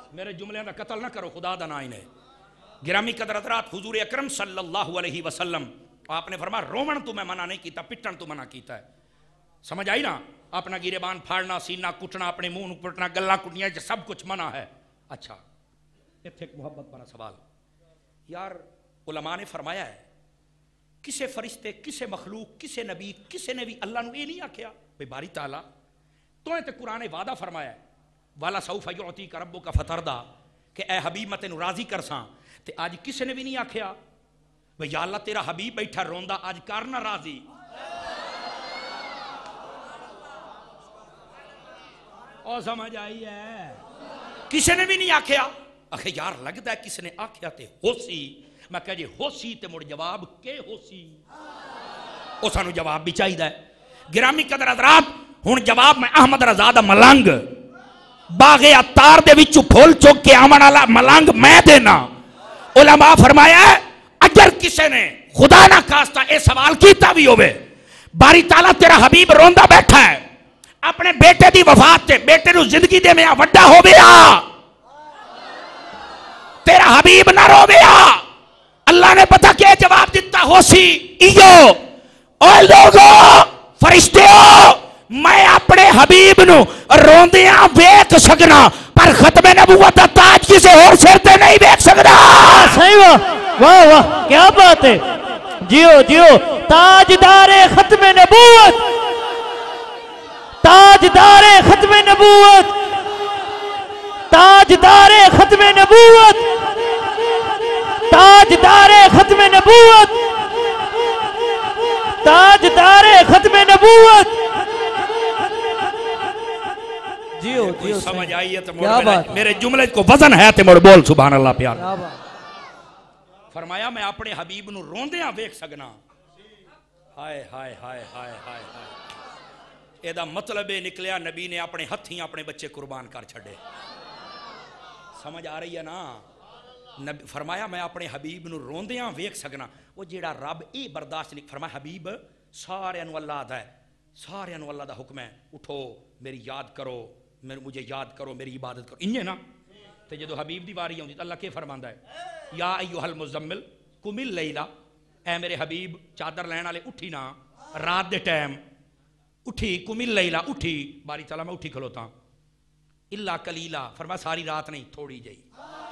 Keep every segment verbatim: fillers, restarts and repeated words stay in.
میرے جملے دا قتل نہ کرو خدا دا نائن ہے. گرامی قدر حضرات حضور اکرم صلی اللہ علیہ وسلم آپ نے فرمایا رومن تو میں منع نہیں کیتا, پٹن تو منع کیتا ہے. سمجھ آئی نا؟ اپنا گریبان پھاڑنا, سینہ کٹنا, اپنے منہ کٹنا, گلا کٹنیاں سب کچھ منع ہے. اچھا اتنے ایک محبت بڑا سوال یار, علماء نے فرمایا ہے کسے فرشتے, کسے مخلوق, کسے نبی, کسے نے بھی اللہ نے یہ نہیں آکھیا بھئی باری تعالیٰ تو نے تے قرآن وعدہ فرمایا ہے والا سوف یعطیک ربک فترضی کہ اے حبیب میں تینوں راضی کرساں. تے آج کسے نے بھی نہیں آکھیا بھئی یا اللہ تیرا حبیب بیٹھا روندا آج کرنا راضی. اور سمجھ آئی ہے؟ کسے نے بھی نہیں آکھیا. اکھے یار لگتا ہے کسی نے آکھیا تے ہو سی. میں کہا جی ہو سی تے مڑ جواب کے ہو سی, او سانو جواب بھی چاہیے ہے. گرامی قدر حضرات ہن جواب میں احمد رضا دا ملنگ باغ عطار دے وچوں پھول چوک کے آمن والا ملنگ میں دینا. علماء فرمایا ہے اگر کسی نے خدا نہ خواستہ اے سوال کیتا بھی ہوئے باری تعالیٰ تیرا حبیب روندا بیٹھا ہے اپنے بیٹے دی وفات تے, بیٹے نو زندگی دے میں وڈا ہو گیا, تیرا حبیب نہ رو گیا, اللہ نے پتہ کیا جواب دیتا ہو سی ایو اے لوگو فرشتیو میں اپنے حبیب نو روندیاں ویکھ سکنا پر ختم نبوت دا تاج کسے اور سر تے نہیں ویکھ سکنا. صحیح, واہ واہ واہ کیا بات ہے. جیو جیو تاجدار ختم نبوت, تاجدار ختم نبوت, تاجدار ختم نبوت, تاجدار ختم نبوت, تاجدار ختم نبوت. جیو جیو سمجھ آئی ہے تو میرے جملے کو وزن ہے تے مڑ بول سبحان اللہ پیار. فرمایا میں اپنے حبیب نو روندیاں ویکھ سکنا. ہائے ہائے ہائے ہائے ہائے ہائے, اے دا مطلب نکلیا نبی نے اپنے ہتھیں اپنے بچے قربان کر چھڑے. سمجھ آ رہی ہے نا؟ فرمایا میں اپنے حبیب نو روندیاں ویکھ سکنا. وہ جیڑا رب اے برداشت نہیں فرمایا حبیب سارے انو اللہ دا ہے, سارے انو اللہ دا حکم ہے اٹھو میری یاد کرو, مجھے یاد کرو, میری عبادت کرو. انہیں نا تے جدو حبیب دی واری ہوندی تو اللہ کے فرماندا ہے یا ایھا المزمل قم اللیل, اے میرے حبیب چادر لین والے اٹھی نا رات دے ٹائم اٹھی, قم اللیل اٹھی, باری تعالیٰ میں اٹھی کھلوتا الا قلیلا فرمایا ساری رات نہیں تھوڑی جئی.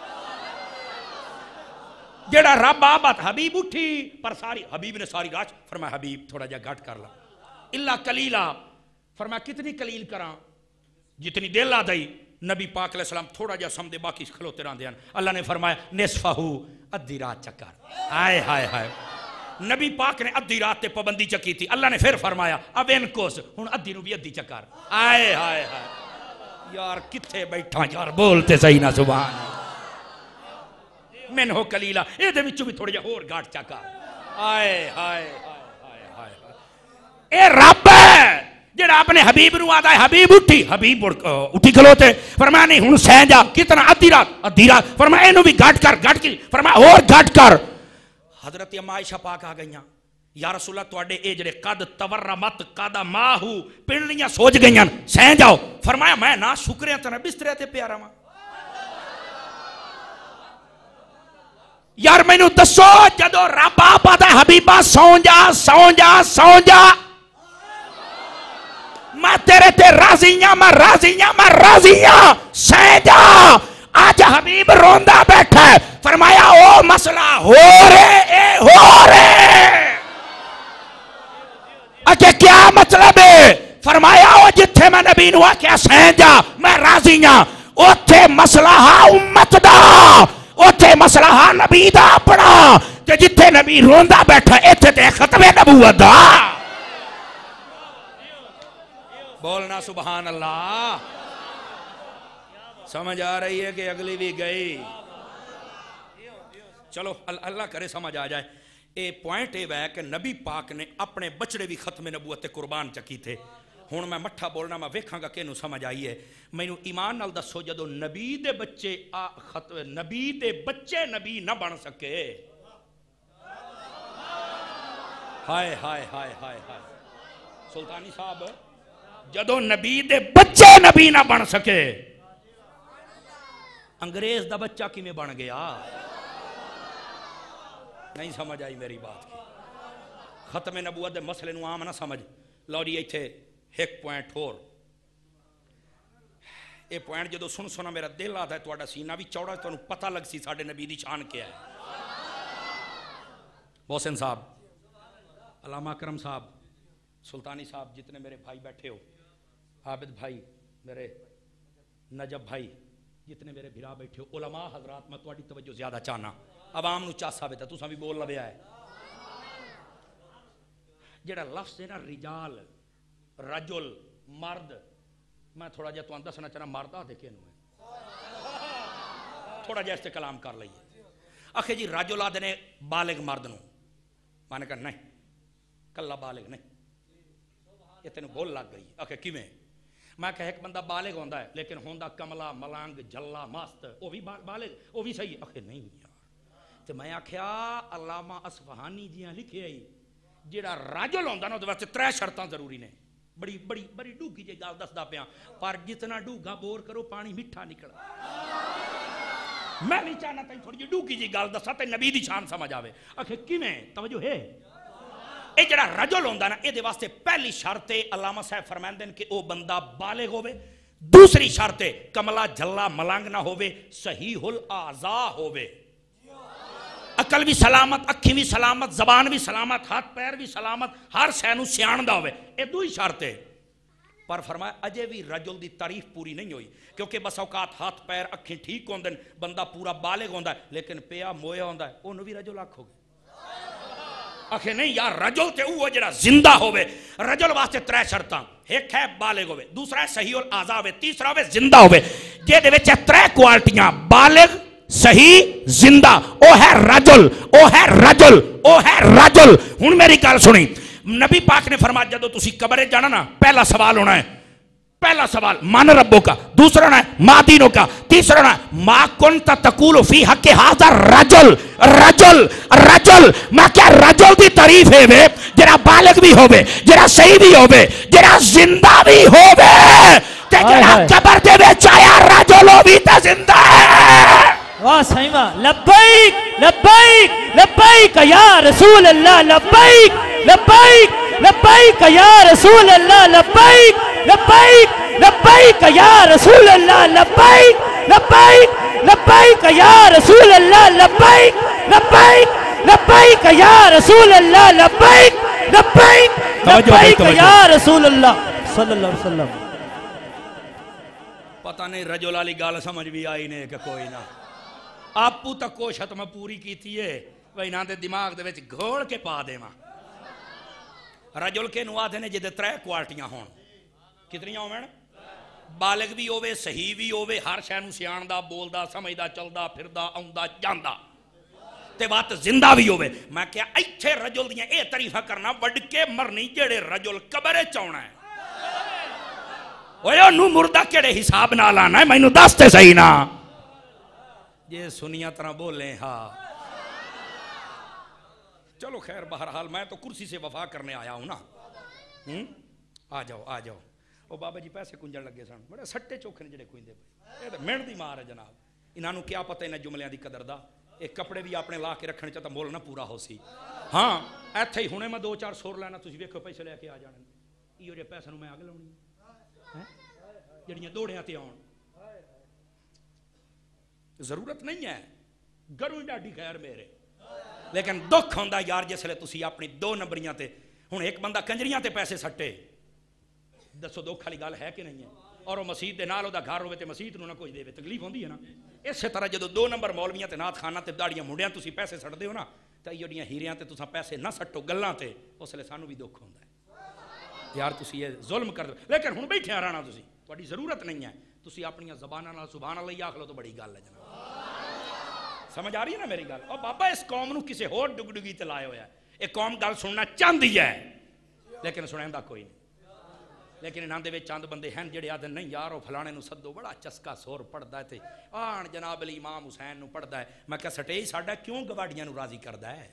جڑا رب آباد حبیب اٹھی پر ساری حبیب نے ساری رات فرمایا حبیب تھوڑا جا گھٹ کر لا. الا قلیلا فرمایا کتنی قلیل کراں جتنی دل آ دئی. نبی پاک علیہ السلام تھوڑا جا سمدے باقی کھلوتے رہندے ہیں. اللہ نے فرمایا نصفہو ادھی رات چکر. آئے ہائے ہائے, نبی پاک نے ادھی رات تے پابندی چکی تھی. اللہ نے پھر فرمایا اب ان کوس ہن ادھی نو بھی ادھی چکر. آئے ہائے ہائے یار کتھے بیٹھا یار بولتے صحیح نہ سبحان من ہو کلیلہ اے دے وچوں بھی تھوڑا جا اور گاٹ چکر. آئے ہائے ہائے ہائے اے رب ہے جڑا اپنے حبیب نو آتا ہے حبیب اٹھی, حبیب اٹھی کھلوتے فرمایا نہیں ہن سہ جا کتنا ادھی رات, ادھی رات فرمایا اینو بھی گھٹ کر, گھٹ کی فرمایا اور گھٹ کر. حضرت اما عائشہ پاک آ گئیاں یا رسول اللہ تواڈے اے جڑے قد تورمت قد ماہو پنڈلیاں سوج گئیاں سہ جاؤ. فرمایا میں نہ شکریہ تے نہ بسترے تے پیا رہواں. یار مینوں دسو جدو رب آپ آتا ہے حبیبہ سو جا سو جا سو جا میں تیرے تے راضیاں میں راضیاں میں راضیاں سہ جا. آج حبیب روندہ بیٹھا ہے فرمایا او مسئلہ ہو رہے اے ہو رہے. اچھا کیا مطلب ہے؟ فرمایا او جتھے میں نبی نو کیا سہ جا میں راضیاں اوتھے مسئلہ ہا امت دا, اوتھے مسئلہ ہا نبی دا اپنا, کہ جتھے نبی روندہ بیٹھا ایتھے تے ختم نبوت دا. بولنا سبحان اللہ. سمجھ آ رہی ہے کہ اگلی بھی گئی؟ چلو اللہ کرے سمجھ آ جائے. اے پوائنٹ اے ہے کہ نبی پاک نے اپنے بچڑے بھی ختم نبوت قربان چکی تھے. ہوں میں مٹھا بولنا میں ویکھاں گا کہ نو سمجھ آئی ہے. مینوں ایمان نال دسو جدو نبی دے بچے نبی دے بچے نبی نہ بن سکے. ہائے ہائے ہائے ہائے ہائے سلطانی صاحب جدو نبی دے بچے نبی نہ بن سکے انگریز دا بچہ کیویں بن گیا؟ نہیں سمجھ آئی میری بات کی؟ ختم نبوت دے مسئلے نو عام نہ سمجھ لو جی ایتھے ایک پوائنٹ ہور اے پوائنٹ جدو سن سنا میرا دل آتا ہے تواڈا سینہ بھی چوڑا تو پتہ لگ سی ساڈے نبی دی شان کیا ہے. محسن صاحب، علامہ اکرم صاحب، سلطانی صاحب، جتنے میرے بھائی بیٹھے ہو، عابد بھائی، میرے نجب بھائی، جتنے میرے بھرا بیٹھے ہو، علماء حضرات، میں تواڈی توجہ زیادہ چاہنا، عوام نو چا ثابت ہے تساں بھی بول لویا ہے. جڑا لفظ ہے نا رجال، رجل، مرد، میں تھوڑا جا تواں دسنا چاہنا مرد آ دیکھے نو تھوڑا جا اس تے کلام کر لئیے. آخے جی رجل آدھے نے بالغ مرد نو، میں نے کہا نہیں کلا بالغ نہیں، یہ تینوں بول لگ گئی. آخے کیویں؟ میں کہا ایک بندہ بالغ ہوندا ہے لیکن ہوندا کملا، ملانگ، جلا، مست، وہ بھی بالغ، وہ بھی صحیح. آخے نہیں یار. تو میں آخیا علامہ اصفہانی جیاں لکھے آئی جیڑا راجل ہوندا نا وہ ترے شرطاں ضروری نے. بڑی بڑی بڑی ڈوگی جی گل دسدا پیاں، پر جتنا ڈوگا بور کرو پانی میٹھا نکل. میں نہیں چاہنا تین تھوڑی جی ڈوگی جی گل دسا تے نبی دی شان سمجھ آوے. آخے کیویں؟ توجہ ہے. اے جڑا رجل ہوندا نا اے دے واسطے پہلی شرط ہے علامہ صاحب فرماندے کہ او بندہ بالغ ہوے. دوسری شرط ہے کملا، جھلا، ملنگ نہ ہوے، صحیح الاعضاء ہوے، عقل بھی سلامت، اکھی بھی سلامت، زبان بھی سلامت، ہاتھ پیر بھی سلامت، ہر شے نوں سیاںدا ہوے. اے دو ہی شرط ہے. پر فرمایا اجے بھی رجل دی تعریف پوری نہیں ہوئی، کیونکہ بس اوقات ہاتھ پیر اکھیں ٹھیک ہوندے بندہ پورا بالغ ہوندا ہے لیکن پیا مویا ہوندا ہے، اونوں بھی رجل آکھو گے؟ آخے نہیں یار، رجل تے اوہ جڑا زندہ ہوئے. رجل واسطے ترے شرطاں، ایک ہے بالغ ہوئے، دوسرا ہے صحیح الاعضاء ہوئے، تیسرا ہوئے زندہ ہوئے. جے دے وچ ترے کوالٹیاں بالغ، صحیح، زندہ، او ہے رجل، او ہے رجل، او ہے رجل. ہن میری گل سنی، نبی پاک نے فرمایا جدو تسی قبر جانا نا پہلا سوال ہونا ہے، پہلا سوال من ربوں کا، دوسرا ہونا ہے ما دینوں کا، تیسرا ہونا ہے ما کنت تقول فی حق ھذا رجل. رجل رجل میں کیا رجل دی تعریف ہے وے جڑا بالغ بھی ہوے، جڑا صحیح بھی ہوے، جڑا زندہ بھی ہوے، تے جڑا قبر دے وچ آیا رجل او بھی تے زندہ ہے. واہ صحیح واہ. لبیک لبیک لبیک یا رسول اللہ، لبیک لبیک لبیک یا رسول اللہ، لبیک لبیک لبیک یا رسول اللہ، لبیک لبیک لبیک یا رسول اللہ، لبیک لبیک لبیک یا رسول اللہ، لبیک لبیک لبیک یا رسول اللہ صلی اللہ علیہ وسلم. پتہ نہیں رجل والی گل سمجھ بھی آئی نے کہ کوئی نہ. آپو تک کوشت میں پوری کی تھی ہے وہی نہ دے دماغ دے وچ گھوڑ کے پا دے ماں. رجل کے نوادے نے جدے ترے کوالٹیاں ہون. کتنیاں ہوئے نا؟ بالغ بھی ہوئے، صحیح بھی ہوئے، ہر شے نوں سیاںدا، بولدا، سمجھدا، چلدا، پھردا، آوندا، جاندا، تے بات زندہ بھی ہوئے. میں کیا ایتھے رجل دیاں اے تعریفاں کرنا وڈ کے مرنی جڑے رجل قبر وچ آونا ہے. اوئے اونوں مردہ کیڑے حساب نال آنا ہے مینوں دس تے صحیح نا. یہ سنیا طرح بولیں ہاں. چلو خیر بہرحال میں تو کرسی سے وفا کرنے آیا ہوں نا. آ جاؤ آ جاؤ. وہ بابا جی پیسے کنجن لگے سن، بڑے سٹے چوکھے نے جڑے کوئندے پے. یہ تو محنت دی مار ہے جناب. انہاں نوں کیا پتہ انہاں جملیاں دی قدر دا. ایک کپڑے بھی اپنے لا کے رکھنے چاہتا مول نہ پورا ہو سی. ہاں ایتھے ہی ہونے میں دو چار سور لینا تسی ویکھو پیسے لے کے آ جانے. ایو جے پیسے نوں میں اگ لاونی جڑیاں دوڑیاں تے آن. ضرورت نہیں ہے گروں ڈاڈی خیر میرے، لیکن دکھ ہوندا یار جسلے تسی اپنی دو نمبریاں تے. ہن ایک بندہ کنجریاں تے پیسے سٹے، دسو دکھ والی گل ہے کہ نہیں ہے؟ اور وہ مسجد دے نال دا گھر ہوے تے مسجد نوں نہ کچھ دے، تکلیف ہوندی ہے نا. اسی طرح جدو دو نمبر مولویاں تے نات خانہ تے داڑیاں منڈیاں تسی پیسے سٹدے ہو نا تے جڑیاں ہیریاں تے تساں پیسے نہ سٹو گلاں تے، اس لیے سانوں بھی دکھ ہوندا ہے یار تسی یہ ظلم کر دو. لیکن ہن بیٹھے رہنا تسی، تہاڈی ضرورت نہیں ہے. تسی اپنی زباناں نال سبحان اللہ آکھ لو تو بڑی گل ہے جناب. سمجھ آ رہی ہے نا میری گل؟ اور بابا اس قوم نو کسے ہور ڈگ ڈگی تے لائے ہویا ہے. یہ قوم گل سننا چاہندی ہے لیکن سنیندا کوئی نہیں. لیکن انہاں دے وچ چند بندے ہیں جڑے آدھے نہیں یار وہ فلانے نو سدو بڑا چسکا سور پڑھدا ہے تے آن جناب علی امام حسین نو پڑھدا ہے. میں کہ سٹیج ساڈا کیوں گواڑیاں نو راضی کردا ہے؟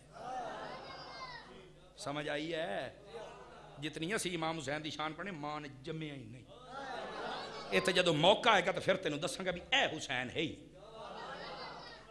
سمجھ آئی ہے؟ جتنی اسی امام حسین دی شان پڑھنے ماں نے جمیا ہی نہیں. اے تے جدوں موقع آئے گا تو پھر تینوں دساں گا بھی اے حسین ہے ہی.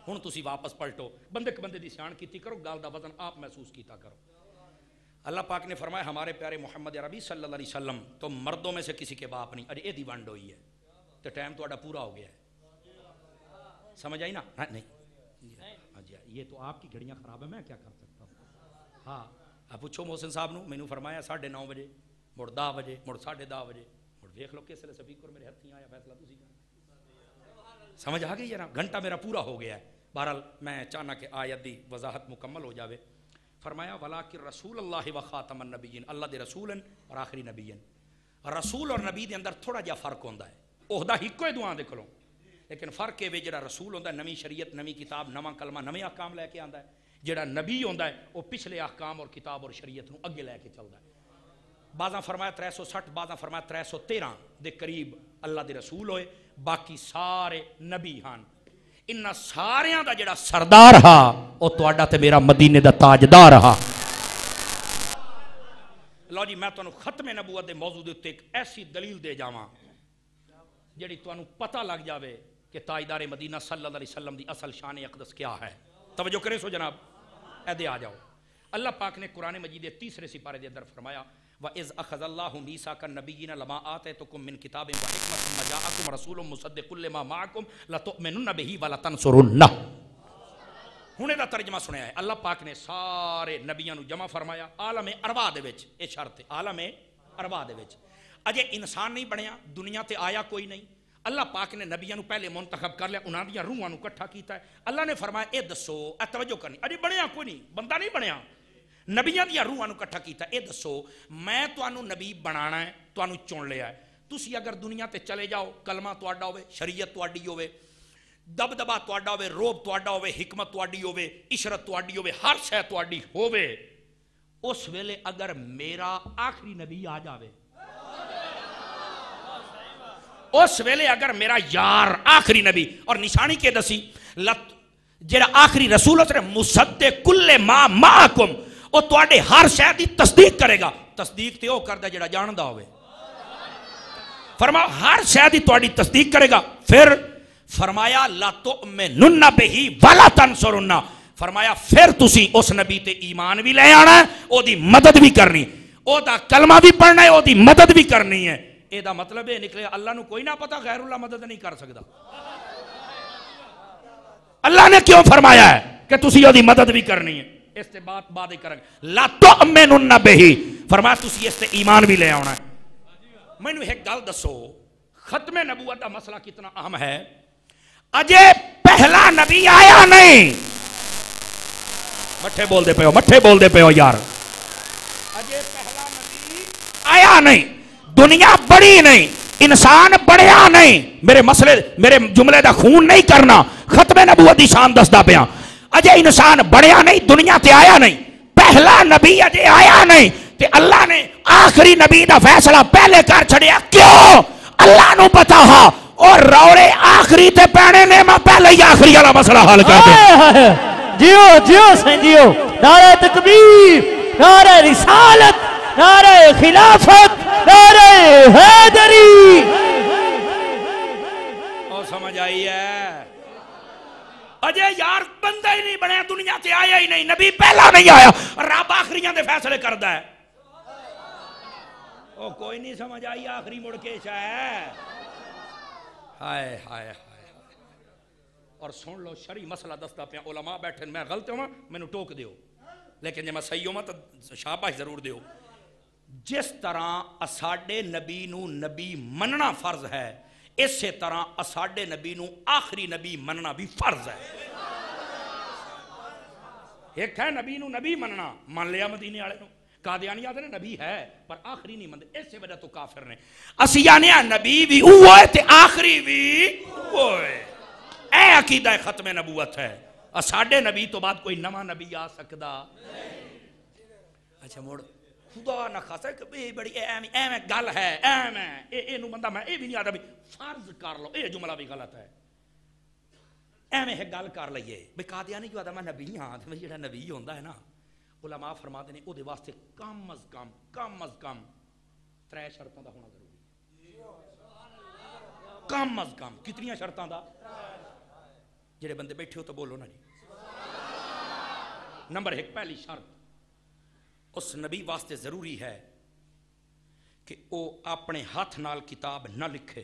ہن تسی واپس پلٹو، بندے کے بندے دی سیان کیتی کرو، گل دا وزن آپ محسوس کیتا کرو۔ اللہ پاک نے فرمایا ہمارے پیارے محمد عربی صلی اللہ علیہ وسلم تو مردوں میں سے کسی کے باپ نہیں، ارے یہ دی ونڈ ہوئی ہے تو ٹائم تھوڑا پورا ہو گیا ہے، سمجھ آئی نا؟ نہیں ہاں جی، یہ تو آپ کی گھڑیاں خراب ہے، میں کیا کر سکتا ہوں؟ ہاں آپ پوچھو محسن صاحب نو، مینوں فرمایا ساڑھے نو بجے، مڑ دہ بجے، مڑ ساڑھے دہ بجے، مڑ دیکھ لو کس لیے سپیکر میرے ہاتھ نہیں آیا، فیصلہ تسی کرنا۔ سمجھ آ گئی ہے نا؟ گھنٹہ میرا پورا ہو گیا ہے۔ بہرحال میں چاہنا کہ آیت دی وضاحت مکمل ہو جاوے۔ فرمایا ولاکن رسول اللہ و خاتم النبیین، اللہ دے رسول ہیں اور آخری نبی ہیں۔ رسول اور نبی دے اندر تھوڑا جا فرق ہوندا ہے، عہدہ ہکو دعاں دے کولوں، لیکن فرق ہے جڑا رسول ہوندا ہے نویں شریعت، نویں کتاب، نواں کلمہ، نویں احکام لے کے آندا ہے، جڑا نبی ہوندا ہے وہ پچھلے احکام اور کتاب اور شریعت نو اگے لے کے چلدا ہے۔ بعضاں فرمایا ترے سو سٹھ، بعضاں فرمایا ترے سو تیرہ دے قریب اللہ دے رسول ہوئے، باقی سارے نبی ہن۔ انہاں ساریاں دا جڑا سردار ہا او تہاڈا تے میرا مدینے دا تاجدار ہا۔ لو جی میں تانوں ختم نبوت دے موضوع دے تے ایک ایسی دلیل دے جاواں جڑی تانوں پتہ لگ جاوے کہ تاجدار مدینہ صلی اللہ علیہ وسلم دی اصل شان اقدس کیا ہے۔ توجہ کرے سو جناب، ایدے آ جاؤ۔ اللہ پاک نے قرآن مجید کے تیسرے سپارے دے اندر فرمایا وَإِذْ أَخَذَ اللَّهُ مِيثَاقَ النَّبِيِّينَ لَمَا آتَيْتُكُم مِّن كِتَابٍ وَحِكْمَةٍ ثُمَّ جَاءَكُمْ رَسُولٌ مُصَدِّقٌ لِّمَا مَعَكُمْ لَتُؤْمِنُنَّ بِهِ وَلَتَنصُرُنَّهُ۔ ہن دا ترجمہ سنیا ہے، اللہ پاک نے سارے نبیاں نو جمع فرمایا عالم ارواح دے وچ، اے شرط ہے عالم ارواح دے وچ۔ اجے انسان نہیں بنیا، دنیا تے آیا کوئی نہیں، اللہ پاک نے نبیاں نو پہلے منتخب کر لیا، انہاں دیاں روحاں نو اکٹھا کیتا ہے۔ اللہ نے فرمایا اے دسو، اے توجہ کرنی، اجے بنیا کوئی نہیں، بندہ نہیں بنیا، نبیاں دیاں روحاں نو اکٹھا کیتا ہے۔ اے دسو میں تانوں نبی بنانا ہے، تانوں چن لیا ہے، تسی اگر دنیا تے چلے جاؤ، کلمہ تہاڈا ہوے، شریعت تہاڈی ہوے، دبدبا تہاڈا ہوے، روب تہاڈا ہوے، حکمت تہاڈی ہوے، عشرت تہاڈی ہوے، ہر شے تہاڈی ہوے، اس ویلے اگر میرا آخری نبی آ جاوے، اس ویلے اگر میرا یار آخری نبی، اور نشانی کے دسی جڑا آخری رسول ہے مصدق کل ما معکم، وہ تواڈے ہر شے دی تصدیق کرے گا۔ تصدیق تے او کردا جڑا جاندا ہوے، فرمایا ہر شے دی تواڈی تصدیق کرے گا۔ پھر فرمایا لا تؤمنن بہ ولا تنصرن، فرمایا پھر تسی اس نبی تے ایمان بھی لے آنا ہے، او دی مدد بھی کرنی، او دا کلمہ بھی پڑھنا ہے، او دی مدد بھی کرنی ہے۔ اے دا مطلب یہ نکلے اللہ نو کوئی نہ پتا غیر اللہ مدد نہیں کر سکتا۔ اللہ نے کیوں فرمایا ہے کہ تسی او دی مدد بھی کرنی ہے؟ اس تے بات بات ہی کریں لا تؤمنن بہ، فرمایا تسی اس تے ایمان بھی لے آنا ہے۔ مینوں ایک گل دسو، ختم نبوت دا مسئلہ کتنا اہم ہے؟ اجے پہلا نبی آیا نہیں، مٹھے بول دے پے ہو، مٹھے بول دے پے ہو یار، اجے پہلا نبی آیا نہیں، دنیا بڑی نہیں، انسان بڑھیا نہیں، میرے مسئلے میرے جملے دا خون نہیں کرنا، ختم نبوت دی شان دسدا پیا۔ اجے انسان بڑھیا نہیں، دنیا تے آیا نہیں، پہلا نبی اجے آیا نہیں، تے اللہ نے آخری نبی دا فیصلہ پہلے کر چھڑیا۔ کیوں؟ اللہ نو پتا ہا اور روڑے آخری تے پینے نے میں پہلے ہی آخری والا مسئلہ حل کر دے۔ جیو جیو سین جیو، نعرہ تکبیر، نعرہ رسالت، نعرہ خلافت، نعرہ حیدری۔ اور سمجھ آئی ہے؟ اجے یار بندہ ہی نہیں بنیا، دنیا تے آیا ہی نہیں، نبی پہلا نہیں آیا، رب آخریاں دے فیصلے کردا ہے۔ او کوئی نہیں سمجھ آئی آخری مڑ کے ہے۔ ہائے ہائے ہائے، اور سن لو شرعی مسئلہ دستا پیا، علماء بیٹھے، میں غلط ہوں مینوں ٹوک دیو، لیکن جب میں صحیح ہوں تو شاباش ضرور دیو۔ جس طرح اساڈے نبی نو نبی مننا فرض ہے، اسی طرح اساڈے نبی نو آخری نبی مننا بھی فرض ہے۔ ایک ہے نبی نو نبی مننا، مان لیا مدینے والے نو، قادیانی آدھے نبی ہے پر آخری نہیں مندے، اس سے وجہ تو کافر نے۔ اسی یعنی نبی بھی ہوئے تے آخری بھی ہوئے، اے عقیدہ ختم نبوت ہے۔ اساڈے نبی تو بعد کوئی نواں نبی آ سکدا۔ اچھا موڑ خدا نہ خاصا کہ بڑی اہم اہم گل ہے، اہم ہے، اے اے نو بندہ میں اے بھی نہیں آتا بھی فرض کر لو، اے جملہ بھی غلط ہے۔ اہم ہے گل کر لئیے بھئی قادیانی جو آدھا میں نبی ہاں، تو جڑا نبی ہوندا ہے نا، علماء فرماتے ہیں او دے واسطے کم از کم کم از کم ترے شرطاں دا ہونا ضروری ہے۔ کم از کم کتنی شرطاں دا؟ جڑے بندے بیٹھے ہو تو بولو نا جی. نمبر ایک پہلی شرط اس نبی واسطے ضروری ہے کہ وہ اپنے ہاتھ نال کتاب نہ لکھے.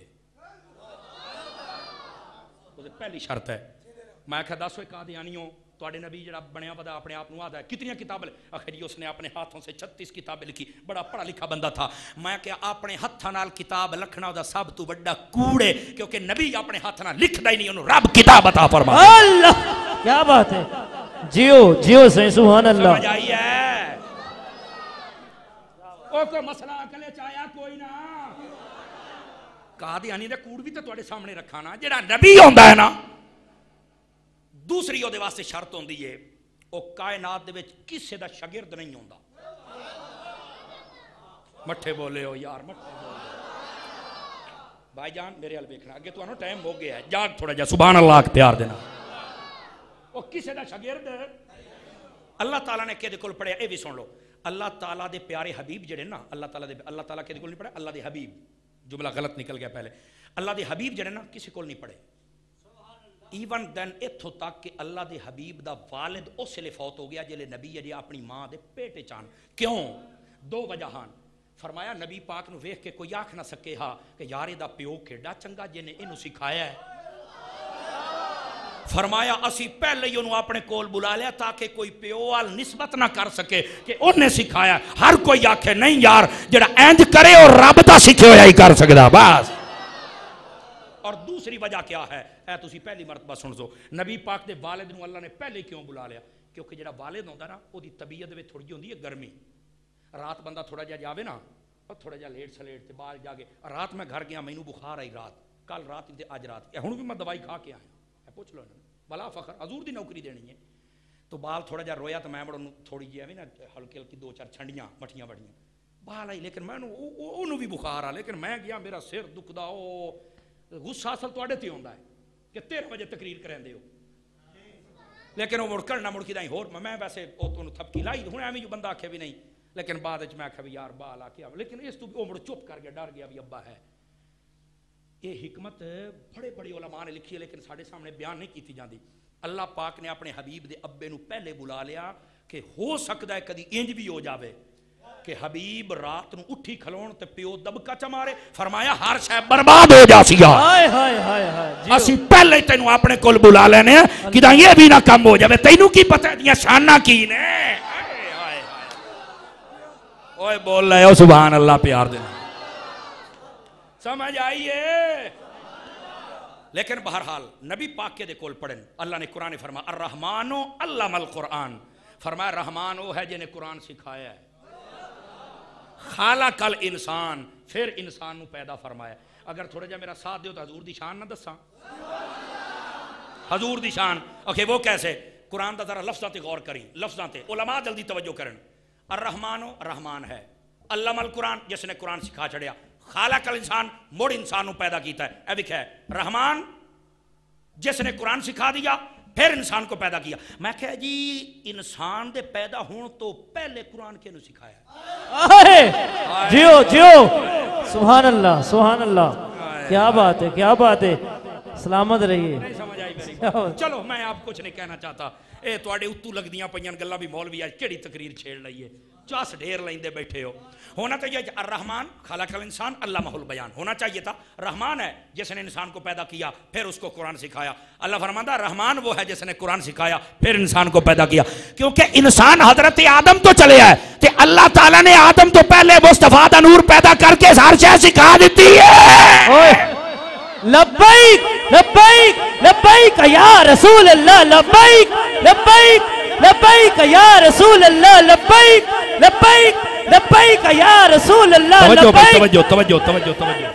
پہلی شرط ہے. میں کہا دسو قادیانیوں تواڈے نبی جڑا بنیا بدا اپنے آپ نو آدا ہے کتنی کتابیں آخر جی اس نے اپنے ہاتھوں سے چھتیس کتابیں لکھی, بڑا پڑھا لکھا بندہ تھا. میں کہ اپنے ہاتھاں نال کتاب لکھنا دا سب تو بڑا کوڑ ہے, کیونکہ نبی اپنے ہاتھ نال لکھدا ہی نہیں, انہوں رب کتاب عطا فرما. اللہ کیا بات ہے. جیو جیو صحیح سبحان اللہ. سمجھ آئی ہے او کوئی مسئلہ اکلے چایا کوئی نہ. قادیانی دے کوڑ بھی تے تواڈے سامنے رکھا نا. جڑا نبی ہوندا ہے نا, دوسری وہ واسطے شرط ہوندی ہے وہ کائنات دے وچ کسے دا شاگرد نہیں ہوندا. مٹھے بولے ہو یار, مٹھے بولے بھائی جان میرے ال ویکھنا اگے تانوں ٹائم ہو گیا ہے, جاگ تھوڑا جا سبحان اللہ اختیار دینا. وہ کسے دا شاگرد اللہ تعالیٰ نے کدے کول پڑھیا, اے بھی سن لو. اللہ تعالیٰ دے پیارے حبیب جڑے نا, اللہ تعالیٰ دے اللہ تعالیٰ کدے کول نہیں پڑھے, اللہ دے حبیب, جملہ غلط نکل گیا پہلے, اللہ دے حبیب جڑے نا کسی کول نہیں پڑھے. ایون دین اتھوں تک کہ اللہ دے حبیب دا والد اس لئے فوت ہو گیا جلے نبی جی اپنی ماں دے پیٹے چان. کیوں؟ دو وجہ ہان. فرمایا نبی پاک نو ویکھ کے کوئی آکھ نہ سکے ہا کہ یار دا پیو کیڈا چنگا جنے اینو سکھایا ہے. فرمایا اسی پہلے ہی انہوں اپنے کول بلا لیا تاکہ کوئی پیوال نسبت نہ کر سکے کہ انہیں سکھایا. ہر کوئی آکھے نہیں یار جڑا اینج کرے اور رب دا سکھے ہویا ہی کر سکدا بس. اور دوسری وجہ کیا ہے, اے تسی پہلی مرتبہ سن سو, نبی پاک دے والد نو اللہ نے پہلے کیوں بلا لیا؟ کیونکہ جڑا والد ہوندا نا او دی طبیعت وچ تھوڑی ہوندی ہے گرمی. رات بندہ تھوڑا جا جاوے نا, اور تھوڑا جا لیٹ سلیٹ تے بال جاگے, رات میں گھر گیا مینوں بخار آئی, رات کل رات تے اج رات, ہن بھی میں دوائی کھا کے آیا, پوچھ لو بلا فخر حضور دی نوکری دینی ہے. تو بال تھوڑا جا رویا تو میں بڑا تھوڑی جی ایویں نا ہلکی ہلکی دو چار چھنڈیاں مٹھیاں بڑیاں بال آئی, لیکن میں انہوں بھی بخار آ, لیکن میں گیا میرا سر دکھدا, او غصہ اصل تواڈے تے ہوندا ہے کہ تیرہ بجے تقریر کریندے ہو, لیکن وہ مڑ کرنا مڑ کیدا ہور میں ویسے او تانوں تھپکی لائی ہن ایویں جو بندہ آکھے بھی نہیں, لیکن بعد وچ میں آکھیا بھی یار بال آ کے, لیکن اس تو او مڑ چپ کر کے ڈر گیا بھی ابا ہے. یہ حکمت بڑے بڑے علماء نے لکھی ہے لیکن ساڈے سامنے بیان نہیں کیتی جاندی. اللہ پاک نے اپنے حبیب دے ابے نو پہلے بلا لیا کہ ہو سکتا ہے کدی انج بھی ہو جاوے کہ حبیب رات نو اٹھی کھلون تے پیو دبکا چ مارے. فرمایا ہر شے برباد ہو جاسی ہے, ہائے ہائے ہائے ہائے, اسی پہلے تینوں اپنے کول بلا لینے ہیں کہ یہ بھی نہ کم ہو جاوے. تینوں کی پتہ دیاں شاناں کی نے. اوئے بول رہے ہو سبحان اللہ پیار دینا, سمجھ آئیے. لیکن بہرحال نبی پاک کے دے کول پڑھن, اللہ نے قرآن فرمایا الرحمن علم القرآن, فرمایا رحمان وہ ہے جنہیں قرآن سکھایا ہے. خالق الانسان, پھر انسان نو پیدا فرمایا. اگر تھوڑا جا میرا ساتھ دیو تو حضور دی شان نہ دساں, حضور دی شان. اوکے وہ کیسے؟ قرآن دا ذرا لفظاں تے غور کریں, لفظاں تے علماء جلدی توجہ کرن. الرحمن رحمان ہے, علم القرآن جس نے قرآن سکھا چڑھیا. خالق الانسان موڑ انسان نو پیدا کیتا ہے. اے وکھ ہے رحمان جس نے قرآن سکھا دیا پھر انسان کو پیدا کیا. میں کہا جی انسان دے پیدا ہون تو پہلے قرآن کے نو سکھایا. جیو جیو سبحان اللہ سبحان اللہ, کیا بات ہے کیا بات ہے. سلامت رہیے. نہیں سمجھ آئی میری. چلو میں آپ کچھ نہیں کہنا چاہتا, اے تواڈے اتو لگدیاں پیاں گلاں بھی مولوی اج کیڑی تقریر چھیڑ لئی ہے, چاس ڈھیر لیندے بیٹھے ہو. ہونا چاہیے الرحمن خلق الانسان علمہ البیان, ہونا چاہیے تھا رحمان ہے جس نے انسان کو پیدا کیا پھر اس کو قرآن سکھایا. اللہ فرماتا رحمان وہ ہے جس نے قرآن سکھایا پھر انسان کو پیدا کیا. کیونکہ انسان حضرت آدم تو چلے آئے تے اللہ تعالیٰ نے آدم تو پہلے مصطفیٰ دا نور پیدا کر کے ہر شے سکھا دیتی ہے. لبیک لبیک لبیک یا رسول اللہ, لبیک لبیک لبیک یا رسول اللہ, لبیک لبیک لبیک یا رسول اللہ. توجہ توجہ توجہ توجہ.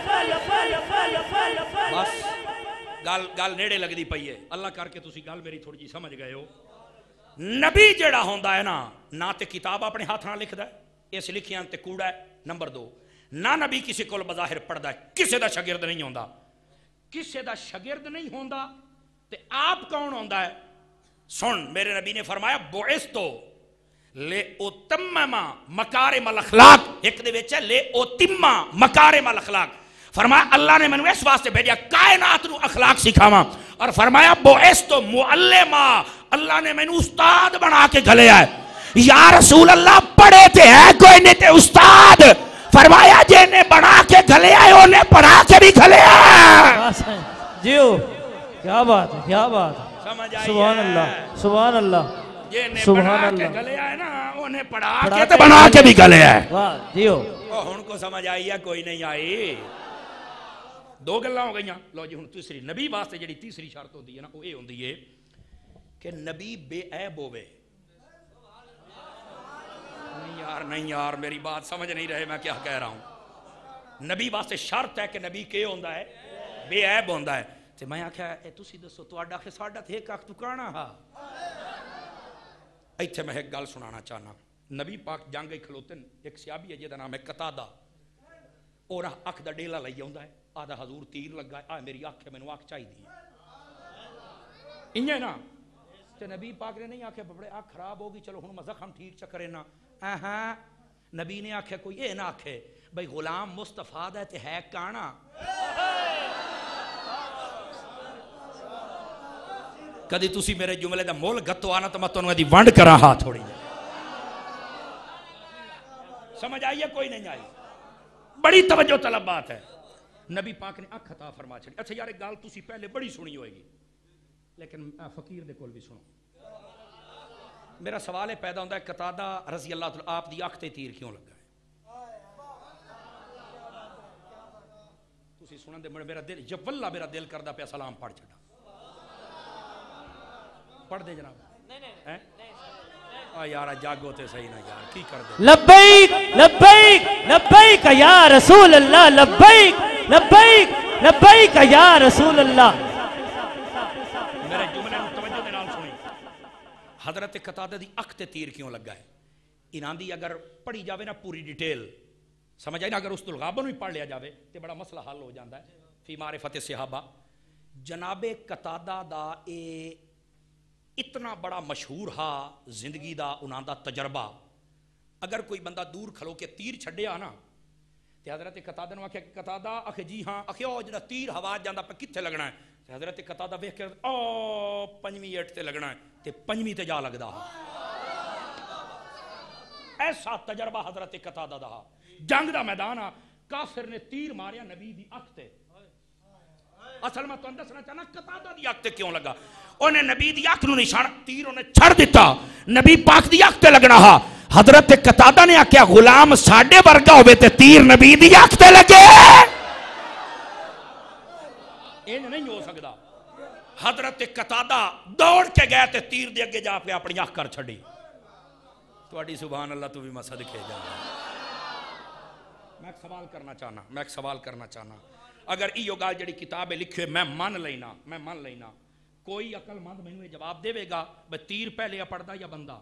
بس گل گل نیڑے لگدی پئی ہے, اللہ کر کے تسی گل میری تھوڑی جی سمجھ گئے ہو. نبی جڑا ہوندا ہے نا, نہ تے کتاب اپنے ہاتھ نال لکھدا ہے, اس لکھیاں تے کوڑا ہے. نمبر دو, نہ نبی کسی کول بظاہر پڑھدا ہے, کسے دا شاگرد نہیں ہوندا. کسے دا شاگرد نہیں ہوندا تے آپ کون ہوندا ہے؟ سن, میرے نبی نے فرمایا بعثتو لے اتمما مکارم الاخلاق, ایک دے وچ ہے لے اتما مکارم الاخلاق. فرمایا اللہ نے میں اس واسطے بھیجا کائنات نو اخلاق سکھاواں، اور فرمایا بعثت معلما، اللہ نے میں استاد بنا کے گھلیا ہے۔ یا رسول اللہ پڑھے تھے ہے کوئی نہیں تے استاد، فرمایا جنہیں بنا کے گھلیا ہے انہیں پڑھا کے بھی گھلیا ہے۔ جیو کیا بات ہے، کیا بات ہے، سبحان اللہ سبحان اللہ جنہیں سبحان بنا کے اللہ، گھلیا ہے نا انہیں پڑھا کے تے بنا کے بھی گھلیا ہے۔ واہ جیو ہن کو سمجھ آئی ہے کوئی نہیں آئی؟ دو گلاں ہو گئیاں، لو جی ہن تیسری نبی واسطے جڑی تیسری شرط ہوندی ہے نا وہ یہ ہوندی ہے کہ نبی بے عیب ہوے۔ نہیں یار نہیں یار میری بات سمجھ نہیں رہے میں کیا کہہ رہا ہوں۔ نبی واسطے شرط ہے کہ نبی کے ہوندا ہے بے عیب ہوندا ہے۔ تے میں آکھیا اے تسی دسو تہاڈا کہ ساڈا تے ایک اکھ ٹکانا ہا۔ ایتھے میں ایک گل سنانا چاہنا، نبی پاک جنگ ہی کھلوتے ایک صحابی ہے جہدا نام ہے قتادہ، اور اکھ دا ڈیلا لئی آوندا ہے، آدھا حضور تیر لگا ہے، آ میری اکھ ہے مینوں اکھ چاہیے دی انجے نا۔ تے نبی پاک نے نہیں آکھیا بڑے اکھ خراب ہوگی چلو ہن میں زخم ٹھیک چکرے نا، ہاں نبی نے آکھیا کوئی اے نہ آکھے بھئی غلام مصطفیٰ دا تے ہے کانا۔ کدی تسی میرے جملے دا مول گتو آنا تو میں تنوں دی ونڈ کرا ہاں تھوڑی سمجھ آئی ہے کوئی نہیں آئی؟ بڑی توجہ طلب بات ہے۔ نبی پاک نے اکھ عطا فرما چھڑی۔ اچھا یار ایک گل تسی پہلے بڑی سنی ہوئے گی لیکن فقیر دے کول بھی سنو۔ میرا سوال ہے پیدا ہوتا ہے قتادہ رضی اللہ تعالیٰ آپ دی اکھ تے تیر کیوں لگا ہے؟ تسی سنن دے میرا دل جب واللہ میرا دل کردہ پہ سلام پڑھ چھڑا، پڑھ دے جناب۔ آ یارہ جاگو تے صحیح نہ یار کی کر دے۔ لبیک لبیک لبیک یا رسول اللہ، لبیک لبیک لبیک یا رسول اللہ۔ میرے جملے نو توجہ دے نال سنی۔ حضرت قتادہ دی اکھ تے تیر کیوں لگا ہے؟ انہاں دی اگر پڑھی جاوے نا پوری ڈیٹیل سمجھ آئی نا، اگر اس الغابہ نو ہی پڑھ لیا جاوے تے بڑا مسئلہ حل ہو جاندہ ہے فی معرفت صحابہ۔ جناب قتادہ دا اے اتنا بڑا مشہور ہا زندگی دا انہاں دا تجربہ، اگر کوئی بندہ دور کھلو کے تیر چھڑیا نا تے حضرت قتادہ نے آکھیا کہ قتادہ آکھے جی ہاں، آکھے او جڑا تیر ہوا جاندا پہ کتھے لگنا ہے؟ تے حضرت قتادہ ویکھ کے او پنجویں اٹھ تے لگنا ہے تے پنجویں تے جا لگدا ہا۔ ایسا تجربہ حضرت قتادہ دا ہا۔ جنگ دا میدان آ کافر نے تیر ماریا نبی دی اکھ تے۔ اصل میں تو اندسنا چاہنا قتادہ دی اکھ تے کیوں لگا؟ انہیں نبی دی اکھ نو نشان تیر انہیں چھڑ دیتا، نبی پاک دی اکھ تے لگنا ہا۔ حضرت قتادہ نے آکھیا غلام ساڑھے ورگا ہوئے تے تیر نبی دی اکھ تے لگے، این نہیں ہو سکتا۔ حضرت قتادہ دوڑ کے گئے تے تیر دے اگے جا پہ اپنی اکھ کر چھڑی۔ تو اڈی سبحان اللہ تو بھی میں صدقے جانا۔ میں ایک سوال کرنا چاہنا، میں ایک سوال کرنا چاہنا، اگر ایو گال جڑی کتابیں لکھے میں من لینا میں من لینا کوئی عقل مند میں نے جواب دے گا بھئی تیر پہلے پڑھدا یا بندہ؟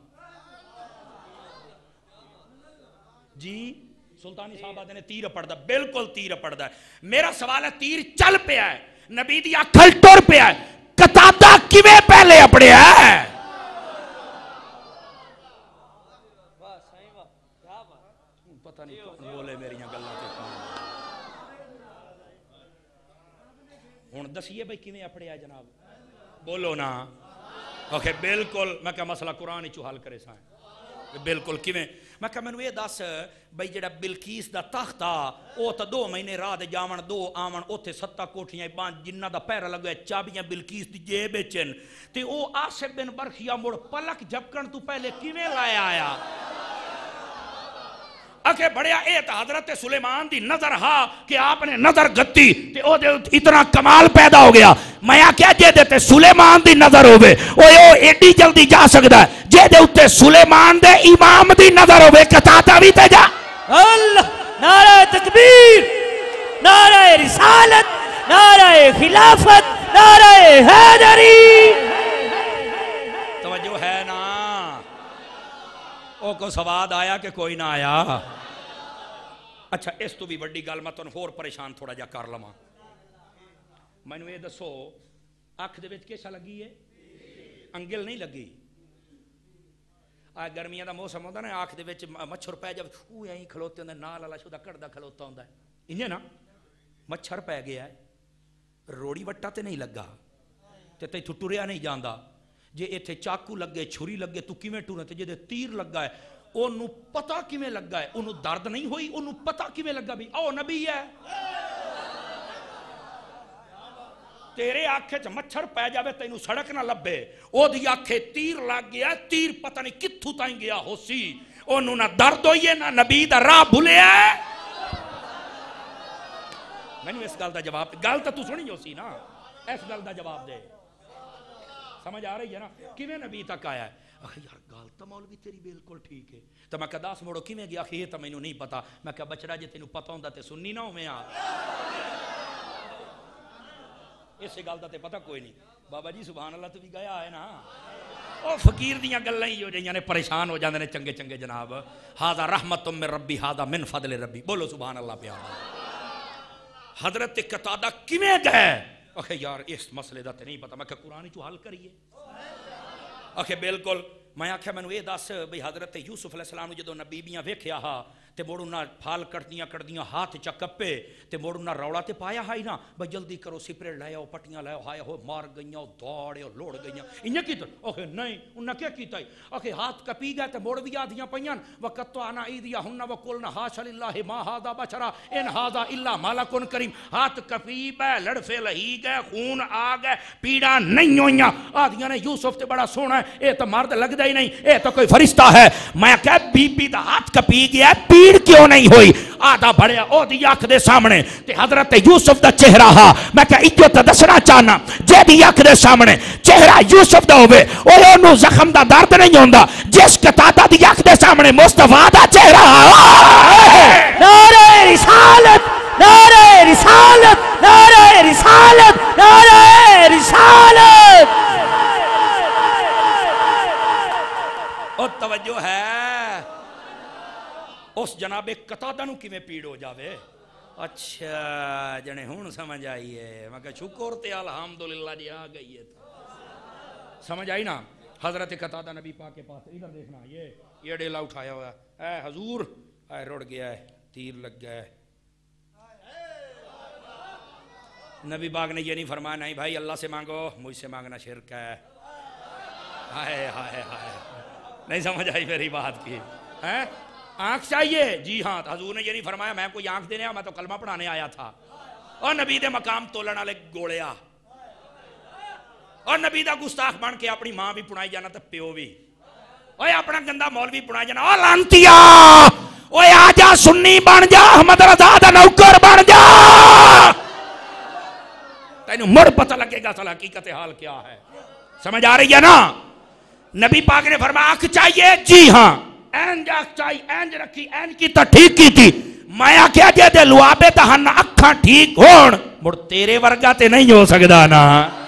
جی سلطانی صاحب آدھے نے تیر پڑھدا، بالکل تیر پڑھدا ہے۔ میرا سوال ہے تیر چل پہ ہے، نبی دی اکھل ٹر پہ ہے، قتادہ کیویں پہلے اپڑے ہے؟ پتہ نہیں کون بولے میریاں گلاں تے کون ہن دسیے بھئی کیویں اپڑے ہے جناب؟ بولو نا۔ اوکے بالکل میں کہا مسئلہ قرآن ہی چو حل کرے سائیں بالکل کیویں؟ میں کہا میں نے یہ دس بھئی جڑا بلقیس دا تخت آ او تا دو مہینے راہ دے جاون دو آون اوتھے ستہ کوٹھیاں بان جنہ دا پیرا لگا چابیاں بلقیس دی جیب چن تے او آصف بن برخیا مڑ پلک جھپکن تو پہلے کیویں لایا آیا؟ اکھے بڑیا اے تا حضرت سلیمان دی نظر ہا کہ آپ نے نظر گتی تے او دے اتنا کمال پیدا ہو گیا۔ میں کیا جے دیتے سلیمان دی نظر ہوئے او او ایڈی جلدی جا سکتا ہے، جے دے اتے سلیمان دے امام دی نظر ہوئے قتادہ بھی تے جا۔ اللہ نعرہ تکبیر، نعرہ رسالت، نعرہ خلافت، نعرہ حیدری۔ توجہ ہے نا؟ او کو سواد آیا کہ کوئی نہ آیا؟ اچھا اس تو بھی بڑی گل میں تن ہور پریشان تھوڑا جا کر لواں۔ میں نے یہ دسو اکھ دے وچ کیسا لگی ہے؟ انگل نہیں لگی۔ آ گرمیاں دا موسم ہوندا نا اکھ دے وچ مچھر پے جب او ایਂ کھلوتے ہوندے نال والا شودا کڑدا کھلوتا ہوندا ہے انجے نا مچھر پی گیا ہے, روڑی وٹا تے نہیں لگا تے تیتھوں ٹریا نہیں جاندا, جے ایتھے چاقو لگے چھری لگے تو کیویں ٹرے, تے جے تیر لگا ہے اونوں پتہ کیویں لگا ہے, اونوں درد نہیں ہوئی, اونوں پتہ کیویں لگا بھی او نبی ہے. تیرے آنکھے چ مچھر پی جاوے تینوں سڑک نہ لبے, او دی آنکھے تیر لگ گیا, تیر پتہ نہیں کتھوں تائیں گیا ہو سی, اونوں نہ درد ہوئیے نہ نبی دا راہ بھولیا. میں نے اس گل دا جواب, گل تے تو سنی ہو سی نا, اس گل دا جواب دے. سمجھ آ رہی ہے نا کیویں نبی تک آیا ہے. آخر یار گل تو مولوی تیری بالکل ٹھیک ہے. تو میں کہا دس موڑو کیویں گیا, آخر یہ تو مینوں نہیں پتا. میں کہا بچڑا جے تینوں پتہ ہوندا تے سننی نہ ہوویں آ. اس گل دا تے پتہ کوئی نہیں. بابا جی سبحان اللہ تو بھی گیا ہے نا, او فقیر دیاں گلاں ہی ہو جائیاں نے, پریشان ہو جاندے نے چنگے چنگے جناب. ھذا رحمت من ربی ھذا من فضل ربی, بولو سبحان اللہ پیارا. حضرت قتادہ کیویں گئے, آخر یار اس مسئلے دا تے نہیں پتا. میں کہ قرآن چوں حل کریے. آخر بالکل. میں آخیا مینوں یہ دس بھئی حضرت یوسف علیہ السلام جدوں نبی بیاں ویکھیا ہا تے موڑ انہاں پھال کٹدیاں کٹدیاں ہاتھ چا کپے تے موڑ انہاں روڑا تے پایا ہائی نا بھئی جلدی کرو سپرے لے آؤ پٹیاں لے آؤ, ہائے ہو مار گئیاں دوڑے لوڑ گئیاں. انہاں کیتا آخر نہیں, انہاں کیا کیتا ہے, آخر ہاتھ کپی گئے تے موڑ بھی آدھیاں پیاں وقطعنا ایدیہن وقلنا حاشا للہ ما ھذا بشرا ان ھذا الا ملک کریم. ہاتھ کپی پے لڑفے لہی گئے, خون آ گئے, پیڑاں نہیں ہوئیاں. آدھیاں نے یوسف تے بڑا سونا ہے, اے تو مرد لگدا ہی نہیں, اے تو کوئی فرشتہ ہے. میں کہ بی بی دا ہاتھ کپی گیا, پیڑ کیوں نہیں ہوئی. آدھا بڑھیا او دی آنکھ دے سامنے تے حضرت یوسف دا چہرہ ہا. میں کہ ایو تے دسنا چاہنا جے دی آنکھ دے سامنے چہرہ یوسف دا ہوئے او اونوں زخم دا درد نہیں ہوندا جس قتادہ دی آنکھ دے سامنے مصطفیٰ دا چہرہ ہا. نعرہ رسالت, نعرہ رسالت, نعرہ رسالت, نعرہ رسالت. او توجہ ہے. اس جناب قتادہ نو کیویں پیڑ ہو جاوے. اچھا جنے ہن سمجھ آئی ہے. میں کہ شکر تے الحمدللہ جی آ گئی ہے. سمجھ آئی نا. حضرت قتادہ نبی پاک کے پاس, ادھر دیکھنا یہ یہ ڈیلا اٹھایا ہوا ہے, اے حضور اے رڑ گیا ہے, تیر لگ گیا ہے. نبی پاک نے یہ نہیں فرمایا نہیں بھائی اللہ سے مانگو, مجھ سے مانگنا شرک ہے. ہائے ہائے ہائے, نہیں سمجھ آئی میری بات کی ہے. آنکھ چاہیے, جی ہاں. حضور نے یہ نہیں فرمایا میں کوئی آنکھ دینے آیا, میں تو کلمہ پڑھانے آیا تھا. اور نبی دے مقام تولن والے گوڑیا, اور نبی دا گستاخ بن کے اپنی ماں بھی پڑھائی جانا تے پیو بھی, اوے اپنا گندا مولوی پڑھائی جانا. او لانتیا, اوے آ جا سنی بن جا, احمد رضا دا نوکر بن جا, تینوں مڑ پتہ لگے گا اصل حقیقت حال کیا ہے. سمجھ آ رہی ہے نا. نبی پاک نے فرمایا آنکھ چاہیے, جی ہاں. اینج آنکھ چاہیے, اینج رکھی, اینج کی تا ٹھیک کی تھی. میں کیا جے دے لوابے تہن اکھاں ٹھیک ہون, مڑ تیرے ورگا تے نہیں ہو سکدا نا.